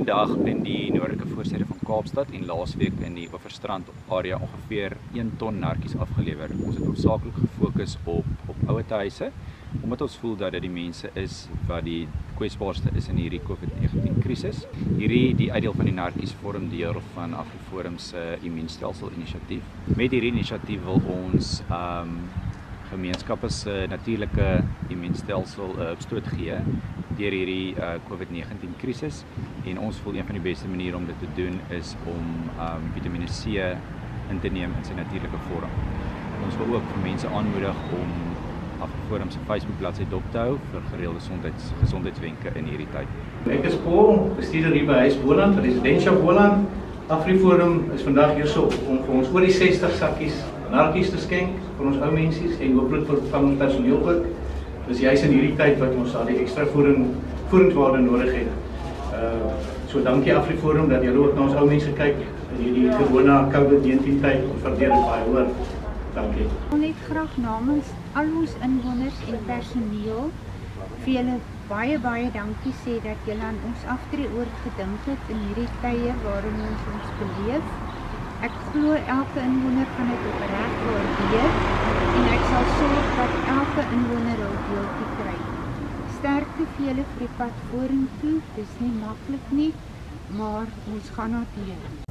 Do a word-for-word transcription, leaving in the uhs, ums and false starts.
vandag in die noordelike voorstede van Kaapstad en laasweek in die Oeverstrand area ongeveer een ton narkies afgelewer. Ons het hoofsaaklik gefokus op op ouerhuise, omdat ons voel dat dit die mense is wat die kwesbaarste is in hierdie COVID negentien krisis. Hierdie die uitdeel van die narkies vorm deel van AfriForum se immuunstelsel inisiatief. Met hierdie inisiatief wil ons um, gemeenskappe se natuurlike immuunstelsel uh, opstoot gee deur hierdie uh, COVID negentien krisis, en ons voel een van die beste maniere om dit te doen is om um, Vitamine C in te neem in sy natuurlike vorm. Ons wil ook vir mense aanmoedig om AfriForum se Facebook bladsy dop te hou vir gereelde gesondheids, gesondheidswenke in hierdie tyd. Ek is Paul, bestuurder hier by Huis Boland, Residentia Boland. AfriForum is vandag hier so om vir ons oor die sestig sakkies narkies te skenk vir ons ou mensies en hooplik vir van ons personeel ook. Dis juist in hierdie tyd wat ons al die ekstra voeding, voedingswaarde nodig het. Uh, so dankie AfriForum dat julle ook na ons ou mense kyk in hierdie gewone COVID negentien tyd. Ons waardeer dit baie hoor. Dankie. Ek wil net graag namens al ons inwoners en personeel vir julle baie baie dankie sê dat julle aan ons aftreeoord gedink het in hierdie tye waarin ons ons beleef. Ek glo elke inwoner gaan dit opreg waardeer en ek sal sorg dat elke inwoner hul deeltjie kry. Sterkte vir julle vir die pad vorentoe, dis nie maklik nie, maar ons gaan dit doen.